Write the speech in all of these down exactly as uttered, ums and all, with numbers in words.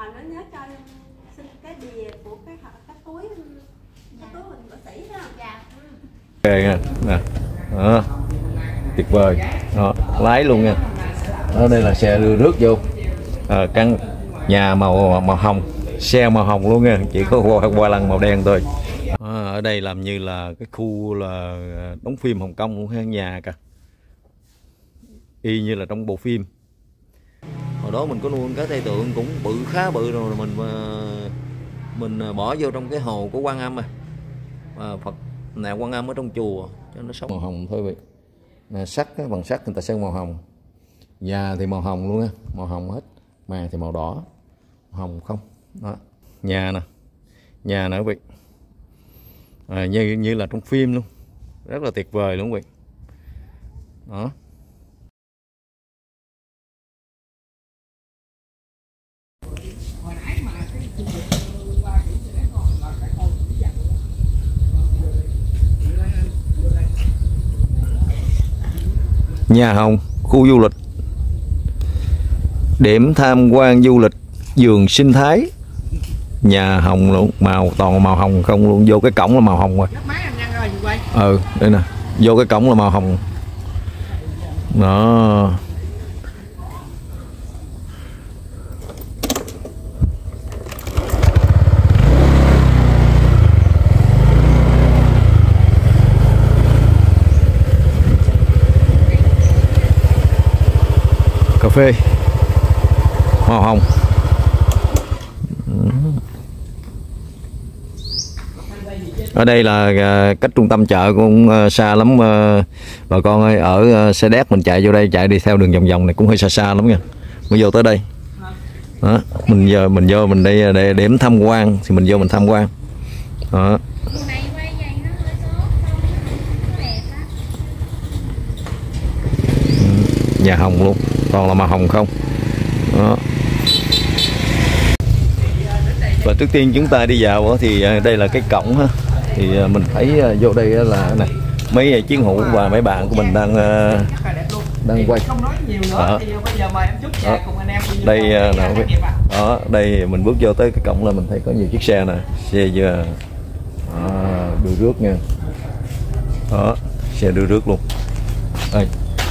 Họ nó nhớ cho xin cái bìa của cái cái túi cái túi mình của sĩ đó. Dạ. Ok nha. Nè. Đó. Tuyệt vời. Đó, lái luôn nha. Đó, đây là xe đưa rước vô. À, căn nhà màu màu hồng, xe màu hồng luôn nha, chỉ có hoa, hoa lăng màu đen thôi. À, ở đây làm như là cái khu là đóng phim Hồng Kông luôn ha, nhà cả. Y như là trong bộ phim. Hồi đó mình có nuôi cá Tây Tượng cũng bự, khá bự rồi, mình mình bỏ vô trong cái hồ của Quan Âm à. À, Phật nè, Quan Âm ở trong chùa cho nó sống màu hồng thôi vậy. Nè, sắt bằng sắt người ta sơn màu hồng. Nhà thì màu hồng luôn á, màu hồng hết. Màn thì màu đỏ, màu hồng không. Đó. Nhà nè, nhà nè quý vị. À, như như là trong phim luôn, rất là tuyệt vời luôn quý vị. Đó. Nhà Hồng, khu du lịch, điểm tham quan du lịch, vườn sinh thái. Nhà Hồng luôn, màu toàn màu hồng không luôn, vô cái cổng là màu hồng rồi. Ừ, đây nè, vô cái cổng là màu hồng. Đó. Cà phê màu hồng. Ở đây là cách trung tâm chợ cũng xa lắm bà con ơi. Ở xe đét mình chạy vô đây, chạy đi theo đường vòng vòng này cũng hơi xa xa lắm nha. Mới vô tới đây. Đó, mình giờ mình vô mình đây để điểm tham quan thì mình vô mình tham quan. Đó. Nhà Hồng luôn, toàn là màu hồng không. Đó. Và trước tiên chúng ta đi vào thì đây là cái cổng ha. Thì mình thấy vô đây là này, mấy chiến hữu và mấy bạn của mình đang đang quay. Đó. Đó. Đây là đó, đây mình bước vô tới cái cổng là mình thấy có nhiều chiếc xe nè, xe giờ à, đưa rước nha. Đó, xe đưa rước luôn. Đây.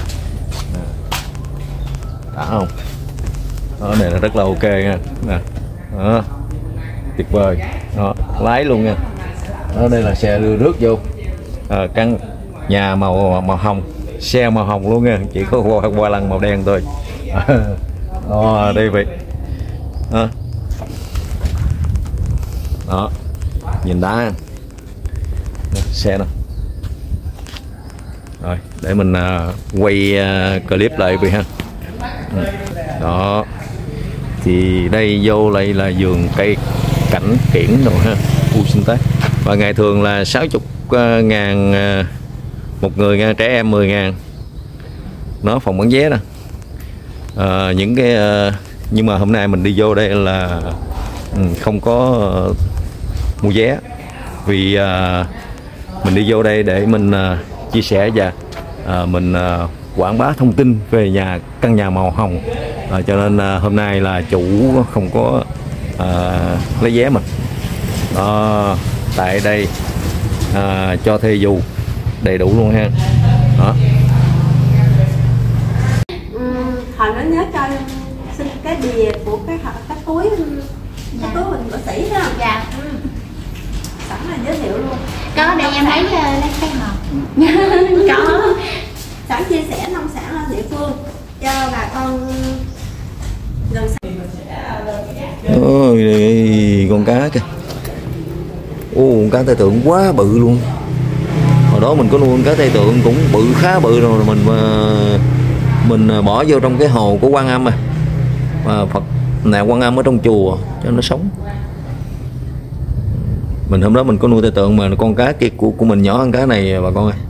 Đã không? Đó, này là rất là ok nha. Nè. Đó. Tuyệt vời. Đó, lái luôn nha. Đó, đây là xe đưa rước vô. À, căn nhà màu màu hồng, xe màu hồng luôn nha, chỉ có hoa, hoa lăng màu đen thôi. Đó, đây vậy. Đó. Đó. Nhìn đá. Xe nè. Rồi, để mình uh, quay uh, clip lại vậy ha. Đó. Thì đây vô lại là vườn cây cảnh kiển rồi ha, khu sinh thái. Và ngày thường là sáu mươi ngàn một người nha, trẻ em mười ngàn. Nó phòng bán vé nè. À, những cái nhưng mà hôm nay mình đi vô đây là không có mua vé, vì à, mình đi vô đây để mình à, chia sẻ và à, mình à, quảng bá thông tin về nhà căn nhà màu hồng. À, cho nên à, hôm nay là chủ không có à, lấy vé mình. Đó, tại đây à, cho thuê dù đầy đủ luôn ha. Đó. Họ nó nhớ cho xin cái bìa của cái cái túi cái túi mình của sĩ đó. Dạ. Sẵn là giới thiệu luôn. Có đây em lấy lấy cái hộp. Có. Sẵn chia sẻ nông sản ở địa phương cho bà con gần xa. Ôi, con cá kìa. Ô, con cá Tây Tượng quá bự luôn. Hồi đó mình có nuôi con cá Tây Tượng cũng bự, khá bự rồi, mình mình bỏ vô trong cái hồ của Quan Âm à. Mà Phật nè, Quan Âm ở trong chùa cho nó sống. Mình hôm đó mình có nuôi Tây Tượng mà con cá kia của của mình nhỏ hơn cá này bà con ơi.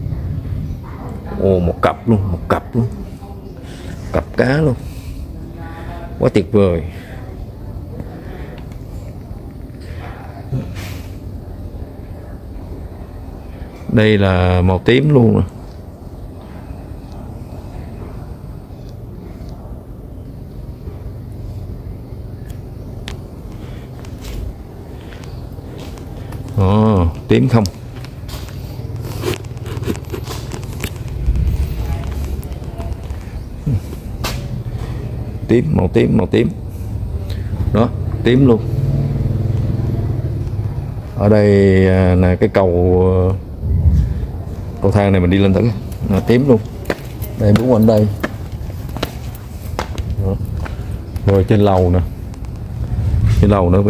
Ồ, một cặp luôn, một cặp luôn. Cặp cá luôn. Quá tuyệt vời. Đây là màu tím luôn rồi. tím không. Tím, màu tím, màu tím đó, tím luôn. Ở đây là cái cầu cầu thang này mình đi lên thử, nó tím luôn. Đây bốn quanh đây đó. Rồi trên lầu nè, trên lầu nữa vậy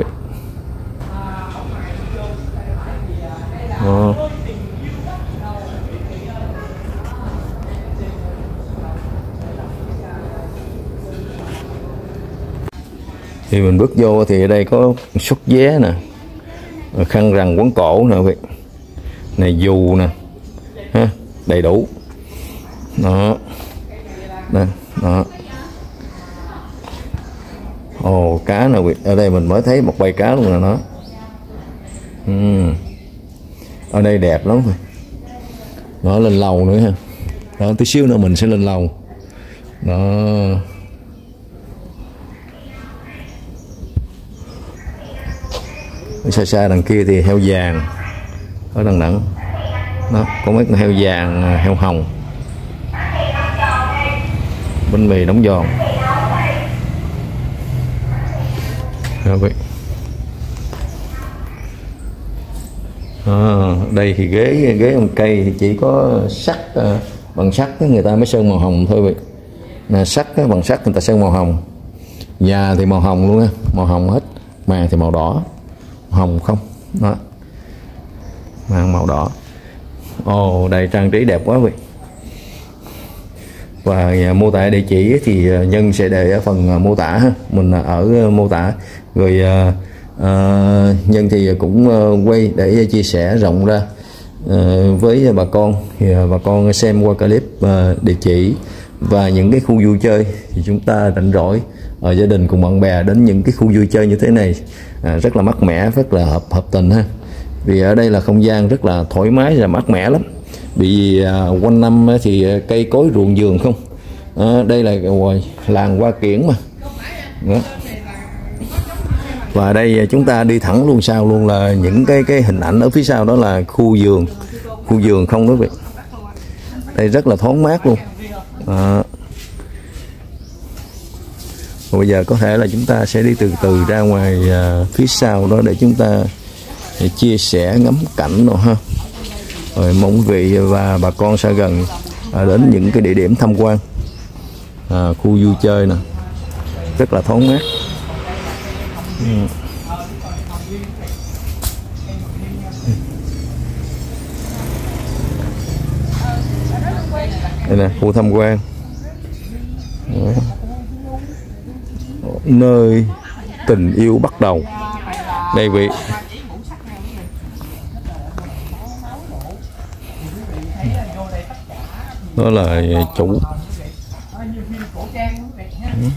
đó. Thì mình bước vô thì ở đây có suất vé nè, khăn rằn quấn cổ nè vậy, này dù nè ha, đầy đủ đó, đó, đó. Ồ, cá nè, ở đây mình mới thấy một bầy cá luôn nè nó. uhm. Ở đây đẹp lắm rồi. Nó lên lầu nữa ha, đó, tí xíu nữa mình sẽ lên lầu đó. Xa xa đằng kia thì heo vàng ở đằng đẳng đó, có mấy con heo vàng, heo hồng, bánh mì đóng giòn đó vậy. À, đây thì ghế ghế bằng cây thì chỉ có sắt, bằng sắt người ta mới sơn màu hồng thôi vậy nè, sắt bằng sắt người ta sơn màu hồng, nhà thì màu hồng luôn á, màu hồng hết, màn thì màu đỏ, hồng không đó, màn màu đỏ. Ồ, đây trang trí đẹp quá vậy. Và mô tả địa chỉ thì Nhân sẽ để ở phần mô tả ha. Mình ở mô tả rồi. À, Nhân thì cũng quay để chia sẻ rộng ra à, với bà con, thì bà con xem qua clip à, địa chỉ và những cái khu vui chơi thì chúng ta rảnh rỗi ở gia đình cùng bạn bè đến những cái khu vui chơi như thế này à, rất là mát mẻ, rất là hợp hợp tình ha. Vì ở đây là không gian rất là thoải mái và mát mẻ lắm. Vì à, quanh năm thì cây cối ruộng vườn không à, đây là làng Hoa Kiển mà đó. Và đây chúng ta đi thẳng luôn sau luôn là những cái cái hình ảnh ở phía sau đó là khu vườn, khu vườn không đó vậy. Đây rất là thoáng mát luôn à. Và bây giờ có thể là chúng ta sẽ đi từ từ ra ngoài à, phía sau đó để chúng ta để chia sẻ ngắm cảnh rồi ha. Rồi mong quý vị và bà con xa gần à, đến những cái địa điểm tham quan à, khu vui chơi nè, rất là thoáng mát. Ừ. Đây nè, khu tham quan. Đó. Nơi tình yêu bắt đầu. Đây vị. Đó là chủ. Ừ.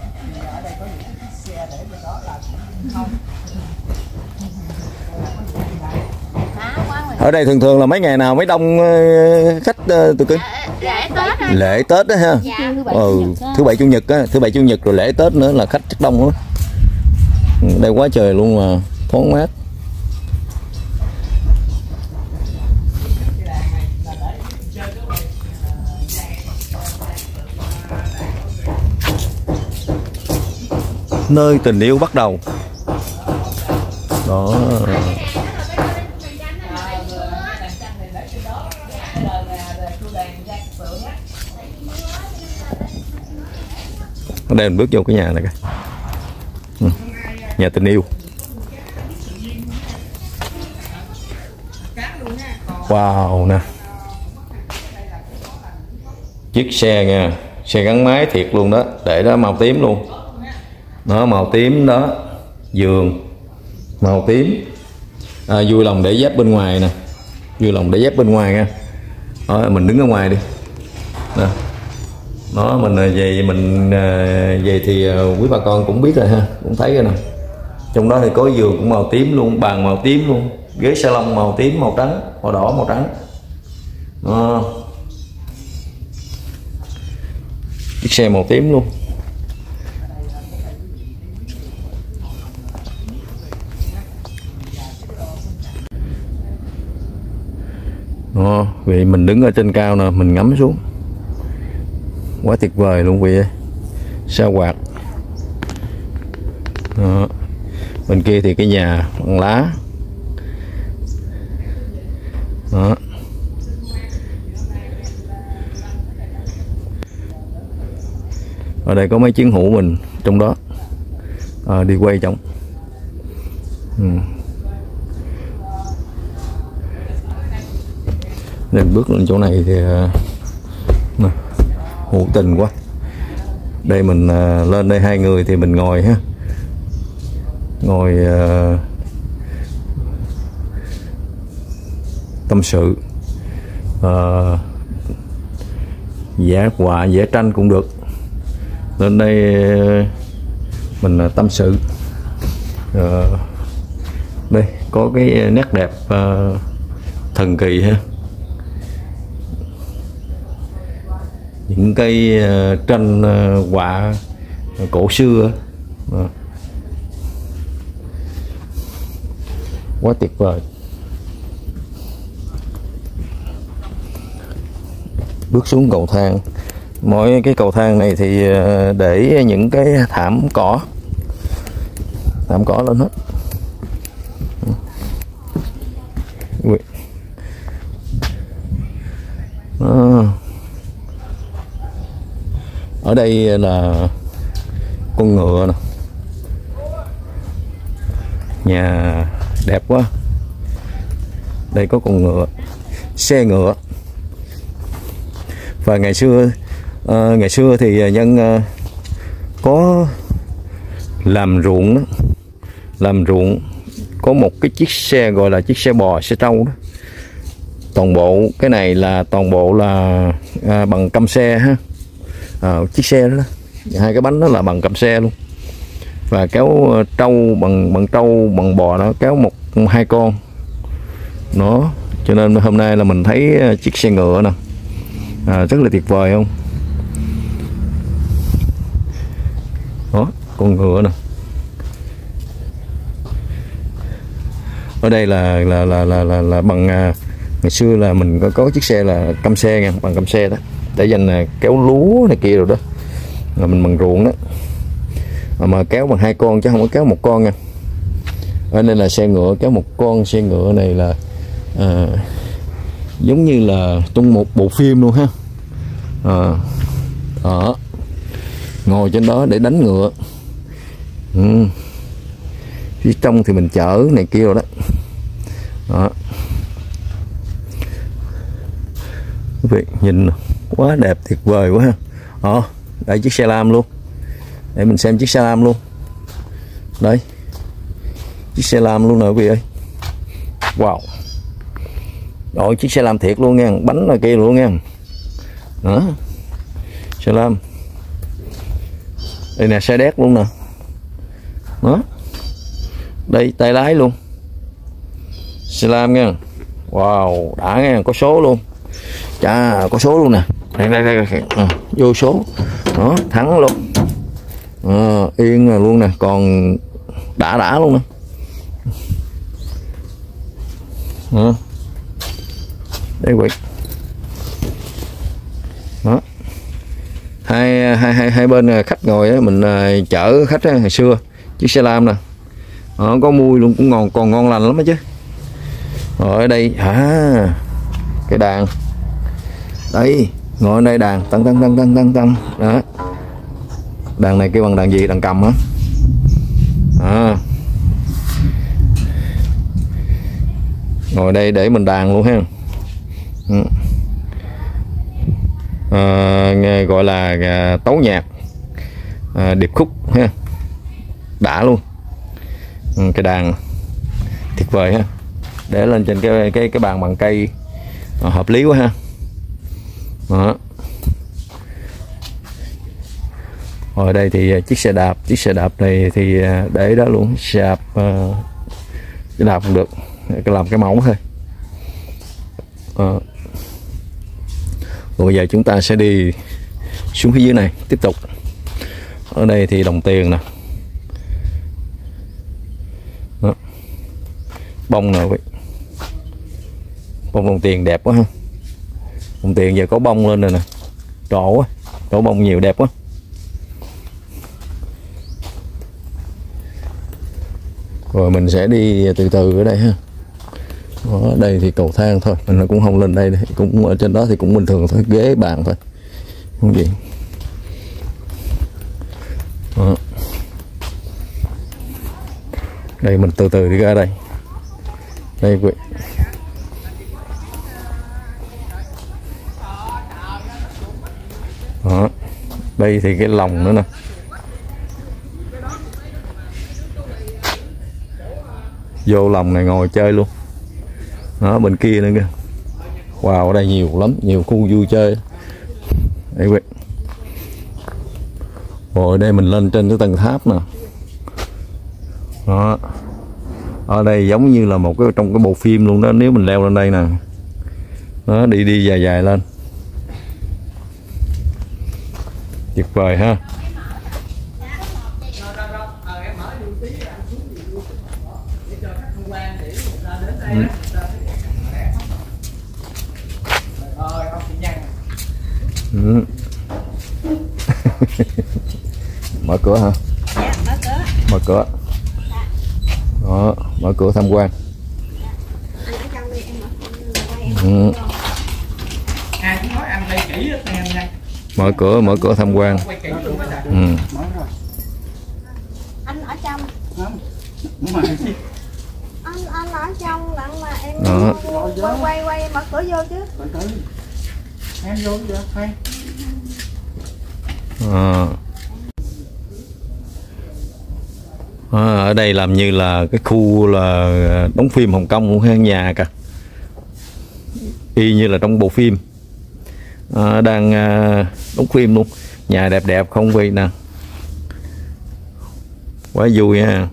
Ở đây thường thường là mấy ngày nào mới đông khách tụi cưng? Lễ Tết. Lễ Tết đó ha. Dạ. Ừ, thứ bảy chủ nhật á, thứ bảy chủ nhật rồi lễ Tết nữa là khách rất đông lắm. Đây quá trời luôn mà thoáng mát. Nơi tình yêu bắt đầu. Đó. Ở đây mình bước vô cái nhà này kìa. Ừ. Nhà tình yêu. Wow nè. Chiếc xe nha, xe gắn máy thiệt luôn đó, để đó màu tím luôn. Nó màu tím đó, giường màu tím. À, vui lòng để dép bên ngoài nè, vui lòng để dép bên ngoài nha. Đó, mình đứng ở ngoài đi. Đó. Nó mình về mình về thì quý bà con cũng biết rồi ha, cũng thấy rồi nè. Trong đó thì có giường cũng màu tím luôn, bàn màu tím luôn, ghế salon màu tím, màu trắng, màu đỏ, màu trắng. Đó. Chiếc xe màu tím luôn. Đó, vì mình đứng ở trên cao nè, mình ngắm xuống quá tuyệt vời luôn vị ơi. Sa quạt. Đó. Bên kia thì cái nhà bằng lá. Đó. Ở đây có mấy chiến hữu mình trong đó à, đi quay trong. Ừ. Nên bước lên chỗ này thì uh, hữu tình quá. Đây mình uh, lên đây hai người thì mình ngồi ha, ngồi uh, tâm sự, uh, vẽ họa vẽ tranh cũng được. Lên đây uh, mình uh, tâm sự. Uh, đây có cái nét đẹp uh, thần kỳ ha. Những cây uh, tranh uh, họa uh, cổ xưa uh. Quá tuyệt vời. Bước xuống cầu thang. Mỗi cái cầu thang này thì uh, để những cái thảm cỏ, thảm cỏ lên hết. Ui. À. Ở đây là con ngựa nè, nhà đẹp quá. Đây có con ngựa, xe ngựa. Và ngày xưa uh, ngày xưa thì nhân uh, có làm ruộng đó, làm ruộng có một cái chiếc xe gọi là chiếc xe bò, xe trâu đó. Toàn bộ cái này là toàn bộ là à, bằng căm xe ha. À, chiếc xe đó, đó hai cái bánh đó là bằng căm xe luôn. Và kéo trâu bằng bằng trâu bằng bò nó kéo một hai con nó. Cho nên hôm nay là mình thấy chiếc xe ngựa nè, à, rất là tuyệt vời không. Đó, con ngựa nè. Ở đây là là là là là, là bằng à, ngày xưa là mình có, có chiếc xe là căm xe nha, bằng căm xe đó, để dành là kéo lúa này kia rồi đó, là mình bằng ruộng đó. Mà, mà kéo bằng hai con chứ không có kéo một con nha. Ở đây là xe ngựa kéo một con. Xe ngựa này là à, giống như là trong một bộ phim luôn ha. À, đó. Ngồi trên đó để đánh ngựa. Ừ. Phía trong thì mình chở này kia rồi đó. Đó. Quý vị nhìn quá đẹp, tuyệt vời quá ha. Đó, đây chiếc xe lam luôn. Để mình xem chiếc xe lam luôn. Đây. Chiếc xe lam luôn nè quý vị ơi. Wow. Rồi chiếc xe lam thiệt luôn nha, bánh là kia luôn nha. Đó. Xe lam. Đây nè, xe đét luôn nè. Đó. Đây tay lái luôn. Xe lam nha. Wow, đã nha, có số luôn. Chà, có số luôn nè. Đây đây đây, đây. À, vô số. Đó, thắng luôn. À, yên rồi luôn nè, còn đã đã luôn nè. À. Đây quỷ. Đó. Hai hai hai hai bên khách ngồi ấy, mình uh, chở khách ấy, hồi xưa chiếc xe lam nè. Đó, có mùi luôn, cũng ngon, còn ngon lành lắm đó chứ. Rồi ở đây à, cái đàn đây, ngồi ở đây đàn tăng tăng tăng tăng tăng tăng đó. Đàn này kêu bằng đàn gì? Đàn cầm hả? À. Ngồi đây để mình đàn luôn ha. Ừ. À, gọi là à, tấu nhạc, à, điệp khúc ha, đã luôn. Ừ, cái đàn tuyệt vời ha, để lên trên cái cái cái bàn bằng cây à, hợp lý quá ha. Đó. Ở đây thì chiếc xe đạp, chiếc xe đạp này thì để đó luôn, xe đạp uh, xe đạp cũng được, cái làm cái mẫu thôi. Uh. Rồi bây giờ chúng ta sẽ đi xuống phía dưới này tiếp tục. Ở đây thì đồng tiền nè. Đó. Bông nè quý. Con đồng tiền đẹp quá ha. Đồng tiền giờ có bông lên rồi nè, trổ quá, trổ bông nhiều đẹp quá. Rồi mình sẽ đi từ từ ở đây ha. Ở đây thì cầu thang thôi, mình cũng không lên đây, cũng ở trên đó thì cũng bình thường thôi, ghế bàn thôi, không gì. Đó. Đây mình từ từ đi ra đây. Đây quý vị. Đó. Đây thì cái lồng nữa nè. Vô lồng này ngồi chơi luôn. Đó, bên kia nữa kìa. Wow, ở đây nhiều lắm, nhiều khu vui chơi. Đây quý vị. Rồi đây mình lên trên cái tầng tháp nè. Đó. Ở đây giống như là một cái trong cái bộ phim luôn đó, nếu mình leo lên đây nè. Đó, đi đi dài dài lên. Tuyệt vời ha. Ừ. Ừ. Mở cửa hả? Dạ, mở cửa. Mở cửa. Đó, mở cửa tham quan. Ừ. Mở cửa, mở cửa tham quan. Ừ. Anh ở trong. Anh anh ở trong lặng mà em Đó. quay quay quay mở cửa vô chứ. Em vô giờ thôi. À. À, ở đây làm như là cái khu là đóng phim Hồng Kông cũng hay nhà cả, y như là trong bộ phim. À, đang à, đóng phim luôn, nhà đẹp đẹp không vị nè, quá vui ha.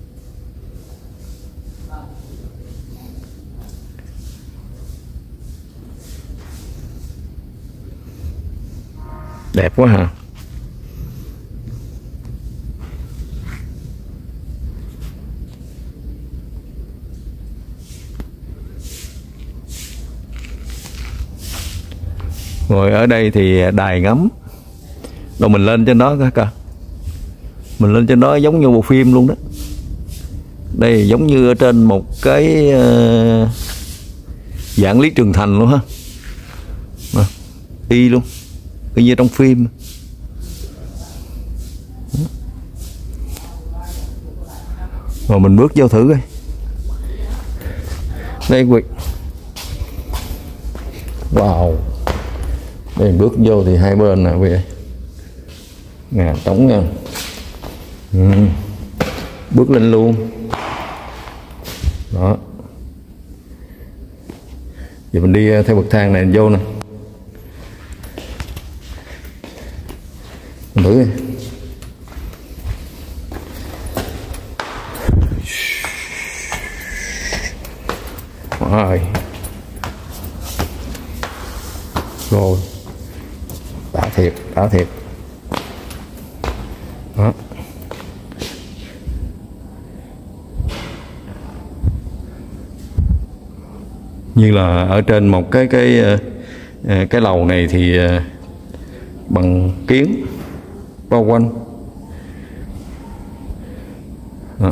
Đẹp quá hả. Rồi ở đây thì đài ngắm. Rồi mình lên trên đó coi. Mình lên trên đó giống như bộ phim luôn đó. Đây giống như ở trên một cái uh, dạng Lý Trường Thành luôn ha. À, y luôn, y như trong phim. Rồi mình bước vô thử coi. Đây quý vị. Wow. Đây bước vô thì hai bên nè quý vị. Nhà trống nha. Ừ. Bước lên luôn. Đó. Giờ mình đi theo bậc thang này vô nè. Mình thử đi. Rồi. Rồi. Đã thiệt, đã thiệt. Đó. Như là ở trên một cái cái cái lầu này thì bằng kiến bao quanh. Đó.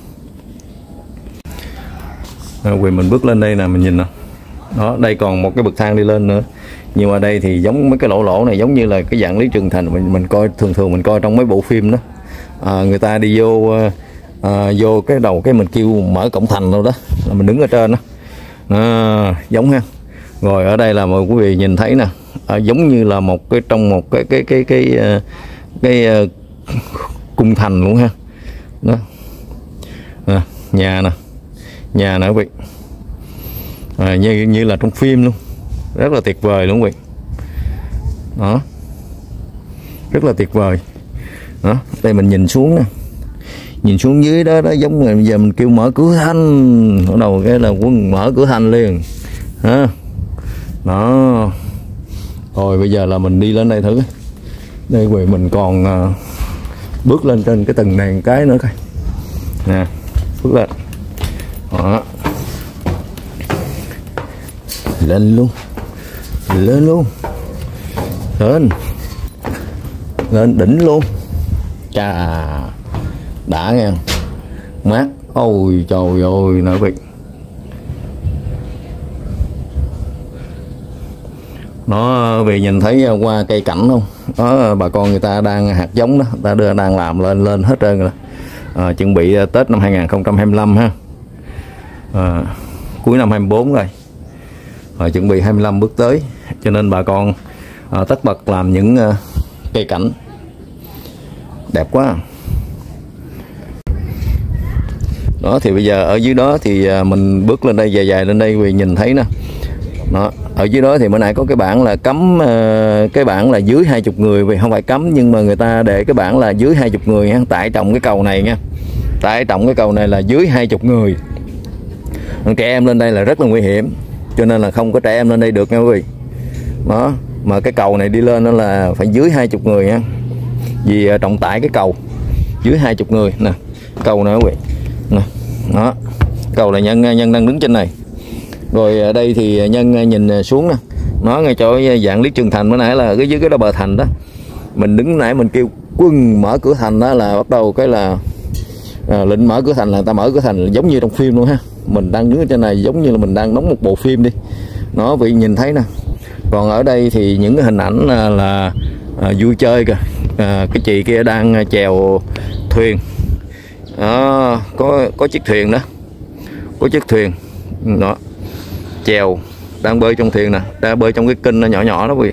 À, quyền mình bước lên đây nè, mình nhìn nè. Đó, đây còn một cái bậc thang đi lên nữa. Nhưng mà đây thì giống mấy cái lỗ lỗ này giống như là cái dạng Lý Trường Thành mình mình coi thường thường mình coi trong mấy bộ phim đó. À, người ta đi vô à, vô cái đầu cái mình kêu mở cổng thành đâu đó là mình đứng ở trên đó. À, giống ha. Rồi ở đây là mọi quý vị nhìn thấy nè, à, giống như là một cái trong một cái cái cái cái cái, cái, cái uh, cung thành luôn ha. Đó. À, nhà nè, nhà nè quý vị. À, như như là trong phim luôn, rất là tuyệt vời luôn quý vị. Đó, rất là tuyệt vời. Đó, đây mình nhìn xuống nè, nhìn xuống dưới đó đó giống như bây giờ mình kêu mở cửa thanh, ở đầu cái là quân mở cửa thanh liền ha. Đó, rồi bây giờ là mình đi lên đây thử. Đây quý vị, mình còn uh, bước lên trên cái tầng này một cái nữa coi nè, bước lên. Đó. lên luôn, lên luôn, lên lên đỉnh luôn. Chà, đã nghe, mát. Ôi trời ơi nè quý vị, nó vì nhìn thấy qua cây cảnh không đó, bà con người ta đang hạt giống đó, ta đưa đang làm lên lên hết trơn rồi. À, chuẩn bị Tết năm hai nghìn không trăm hai mươi lăm ha, à, cuối năm hai mươi bốn rồi, à, chuẩn bị hai mươi lăm bước tới, cho nên bà con à, tất bật làm những uh, cây cảnh đẹp quá. Đó thì bây giờ ở dưới đó thì mình bước lên đây dài dài lên đây vì nhìn thấy nè, đó ở dưới đó thì bữa nay có cái bảng là cấm, cái bảng là dưới hai chục người, vì không phải cấm nhưng mà người ta để cái bảng là dưới hai chục người nha, tại trọng cái cầu này nha, tại trọng cái cầu này là dưới hai chục người. Trẻ em lên đây là rất là nguy hiểm, cho nên là không có trẻ em lên đây được nha quý vị. Đó, mà cái cầu này đi lên đó là phải dưới hai chục người nha, vì trọng tải cái cầu dưới hai chục người nè, cầu này quý vị nè, đó cầu là nhân nhân đang đứng trên này, rồi ở đây thì nhân nhìn xuống nè, nó ngay chỗ dạng Lý Trường Thành bữa nãy là cái dưới cái đó bờ thành đó, mình đứng nãy mình kêu quân mở cửa thành đó là bắt đầu cái là à, lệnh mở cửa thành là người ta mở cửa thành giống như trong phim luôn ha, mình đang đứng ở trên này giống như là mình đang đóng một bộ phim đi, nó vị nhìn thấy nè. Còn ở đây thì những cái hình ảnh là, là à, vui chơi kìa, à, cái chị kia đang chèo thuyền đó, có có chiếc thuyền đó, có chiếc thuyền đó chèo đang bơi trong thuyền nè, đang bơi trong cái kênh nó nhỏ nhỏ đó quý vị.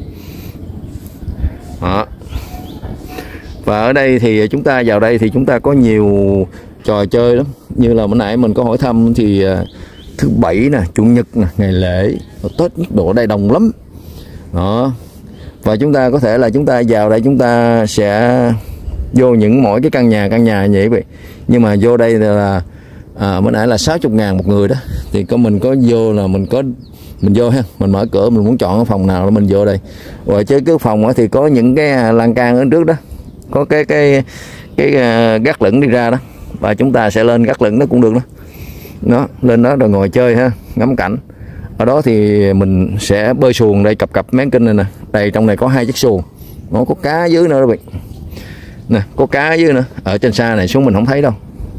Đó. Và ở đây thì chúng ta vào đây thì chúng ta có nhiều trò chơi lắm, như là bữa nãy mình có hỏi thăm thì thứ bảy nè, chủ nhật nè, ngày lễ, Tết mức độ đây đông lắm. Đó. Và chúng ta có thể là chúng ta vào đây chúng ta sẽ vô những mỗi cái căn nhà căn nhà vậy vậy, nhưng mà vô đây là à, bữa nãy là sáu mươi ngàn một người đó, thì có mình có vô là mình có mình vô ha, mình mở cửa mình muốn chọn cái phòng nào là mình vô đây, rồi chứ cái phòng thì có những cái lan can ở trước đó, có cái cái cái, cái gác lửng đi ra đó, và chúng ta sẽ lên gác lửng nó cũng được đó, nó lên đó rồi ngồi chơi ha, ngắm cảnh. Ở đó thì mình sẽ bơi xuồng đây, cặp cặp mén kinh này nè, đây trong này có hai chiếc xuồng, nó có cá dưới nữa đó bạn nè, có cá dưới nữa, ở trên xa này xuống mình không thấy đâu.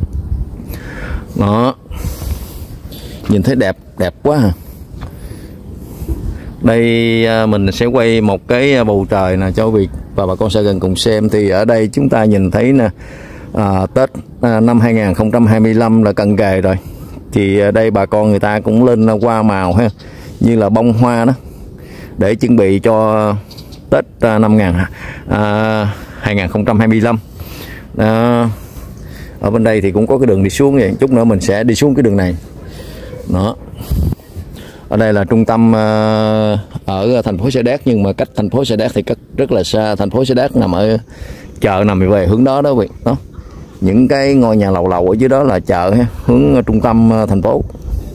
Đó, nhìn thấy đẹp đẹp quá à. Đây mình sẽ quay một cái bầu trời nè cho Việt và bà con sẽ gần cùng xem. Thì ở đây chúng ta nhìn thấy nè, à, Tết à, năm hai nghìn không trăm hai mươi lăm là cận kề rồi, thì ở đây bà con người ta cũng lên hoa màu ha, như là bông hoa đó, để chuẩn bị cho Tết à, năm à, hai nghìn không trăm hai mươi lăm. À, ở bên đây thì cũng có cái đường đi xuống vậy, chút nữa mình sẽ đi xuống cái đường này. Đó, ở đây là trung tâm uh, ở thành phố Sa Đéc, nhưng mà cách thành phố Sa Đéc thì cách rất là xa. Thành phố Sa Đéc nằm ở chợ nằm về hướng đó đó quý vị. Đó, những cái ngôi nhà lầu lầu ở dưới đó là chợ ha, hướng trung tâm uh, thành phố.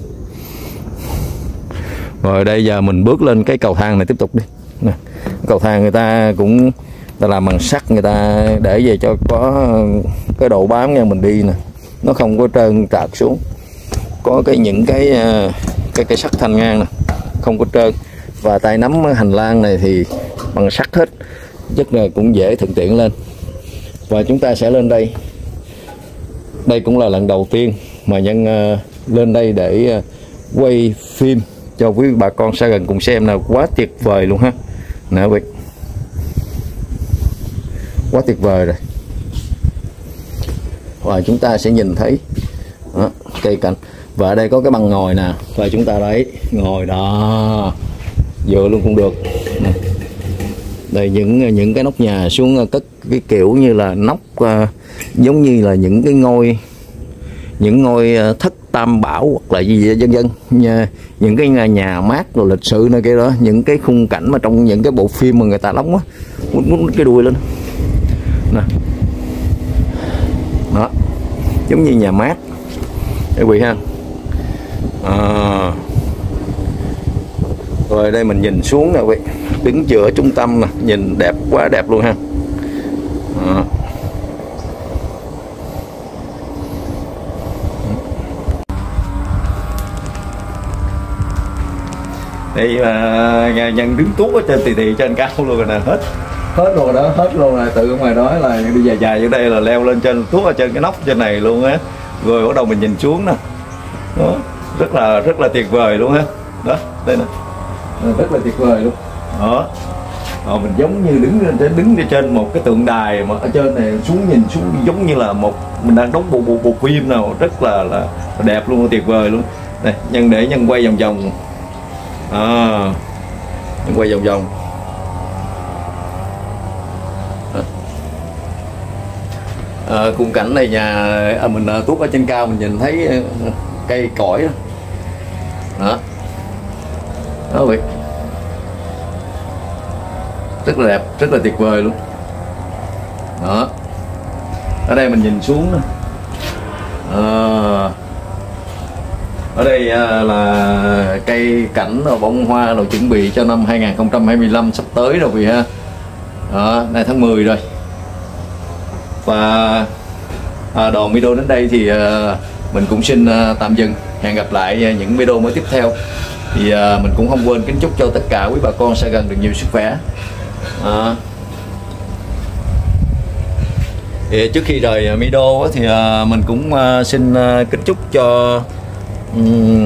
Rồi đây giờ mình bước lên cái cầu thang này tiếp tục đi nè. Cầu thang người ta cũng ta làm bằng sắt, người ta để về cho có cái độ bám nha, mình đi nè, nó không có trơn trượt xuống, có cái những cái cái cây sắt thanh ngang nè, không có trơn. Và tay nắm hành lang này thì bằng sắt hết, rất là cũng dễ thuận tiện lên. Và chúng ta sẽ lên đây, đây cũng là lần đầu tiên mà Nhân uh, lên đây để uh, quay phim cho quý bà con sẽ gần cùng xem, là quá tuyệt vời luôn ha nè quý vị, quá tuyệt vời rồi. Và chúng ta sẽ nhìn thấy đó, cây cảnh. Và ở đây có cái băng ngồi nè, và chúng ta đấy ngồi đó, dựa luôn cũng được. Đây những những cái nóc nhà xuống cất cái kiểu như là nóc uh, giống như là những cái ngôi những ngôi thất tam bảo hoặc là gì vậy, dân dân nha, những cái nhà, nhà mát rồi lịch sử nơi kia đó, những cái khung cảnh mà trong những cái bộ phim mà người ta đóng á, muốn muốn cái đuôi lên nè, đó giống như nhà mát quý vị ha. À, rồi đây mình nhìn xuống nè quý vị, đứng giữa trung tâm nè, nhìn đẹp quá đẹp luôn ha. À. Đây uh, nhà Nhân đứng tuốt ở trên tì tì trên cao luôn rồi nè, hết hết luôn đó, hết luôn nè. Từ ngoài đó là đi dài dài ở đây là leo lên trên, tuốt ở trên cái nóc trên này luôn á, rồi bắt đầu mình nhìn xuống nè, đó rất là rất là tuyệt vời luôn ha. Đó đây nè, rất là tuyệt vời luôn đó. Ờ, mình giống như đứng trên đứng trên một cái tượng đài mà ở trên này xuống nhìn xuống giống như là một mình đang đóng bộ bộ bộ phim nào, rất là là đẹp luôn, tuyệt vời luôn. Này Nhân để Nhân quay vòng vòng, à, Nhân quay vòng vòng. À, khung cảnh này nhà à, mình à, tuốt ở trên cao mình nhìn thấy à, cây cõi đó, đó, đó vậy. Rất là đẹp, rất là tuyệt vời luôn đó. Ở đây mình nhìn xuống à, ở đây à, là cây cảnh rồi bông hoa rồi chuẩn bị cho năm hai nghìn không trăm hai mươi lăm sắp tới rồi vì ha. Đó, nay tháng mười rồi. Và à, đoàn video đến đây thì à, mình cũng xin à, tạm dừng. Hẹn gặp lại những video mới tiếp theo. Thì à, mình cũng không quên kính chúc cho tất cả quý bà con Sài Gòn được nhiều sức khỏe. À, thì trước khi rời video thì à, mình cũng à, xin à, kính chúc cho um,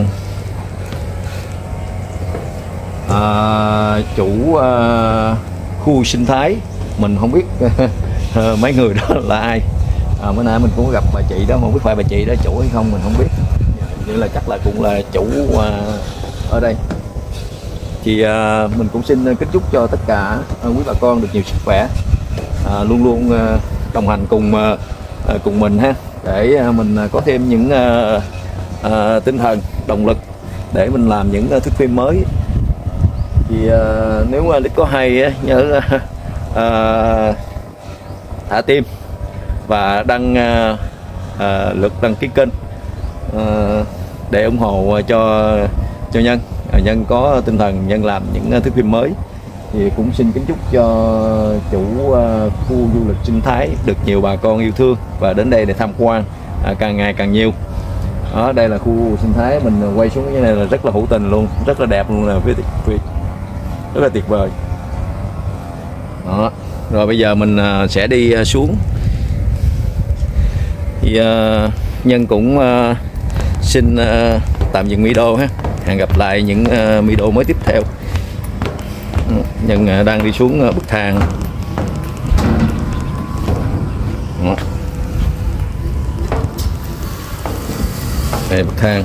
à, chủ à, khu sinh thái, mình không biết mấy người đó là ai. À, bữa nay mình cũng gặp bà chị đó, không biết phải bà chị đó chủ hay không mình không biết, như là chắc là cũng là chủ à, ở đây. Thì à, mình cũng xin kính chúc cho tất cả à, quý bà con được nhiều sức khỏe, à, luôn luôn à, đồng hành cùng à, cùng mình ha, để à, mình có thêm những à, à, tinh thần động lực để mình làm những à, thước phim mới. Thì à, nếu mà clip có hay á, nhớ à, thả tim và đăng à, à, lượt đăng ký kênh à, để ủng hộ cho cho Nhân. À, Nhân có tinh thần Nhân làm những thước phim mới. Thì cũng xin kính chúc cho chủ uh, khu du lịch sinh thái được nhiều bà con yêu thương và đến đây để tham quan à, càng ngày càng nhiều. Đó, đây là khu sinh thái mình quay xuống cái này là rất là hữu tình luôn, rất là đẹp luôn, là rất là tuyệt vời. Đó. Rồi bây giờ mình uh, sẽ đi uh, xuống. Thì uh, Nhân cũng uh, xin uh, tạm dừng video ha. Hẹn gặp lại những uh, video mới tiếp theo. Nhân uh, đang đi xuống uh, bậc thang. Đó. Đây bậc thang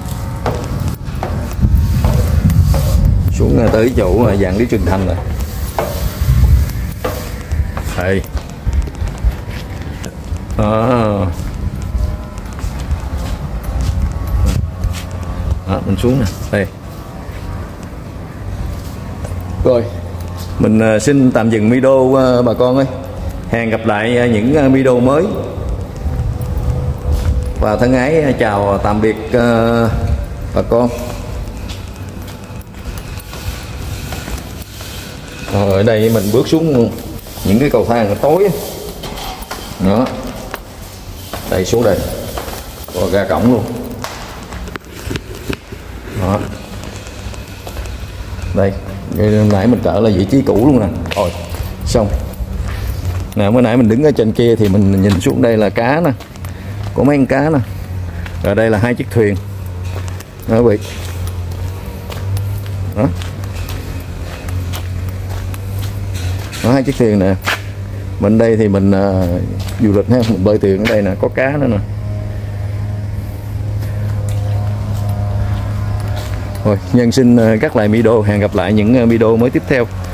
xuống uh, tới chỗ uh, dạng Lý Trường Thành rồi. Đây. Đó. Đó, mình xuống nè, đây. Rồi, mình uh, xin tạm dừng video uh, bà con ơi. Hẹn gặp lại uh, những uh, video mới. Và thân ái uh, chào tạm biệt uh, bà con. Rồi, ở đây mình bước xuống những cái cầu thang tối. Đó. Đây xuống đây. Rồi ra cổng luôn. Đó. Đây, nãy mình cỡ là vị trí cũ luôn nè. Rồi, xong. Nè, mới nãy mình đứng ở trên kia thì mình nhìn xuống đây là cá nè. Có mấy con cá nè. Rồi đây là hai chiếc thuyền. Đó quý vị. Đó. Đó, hai chiếc thuyền nè. Bên đây thì mình uh, du lịch ha, mình bơi thuyền ở đây nè, có cá nữa nè. Rồi, Nhân xin cắt lại video, hẹn gặp lại những video mới tiếp theo.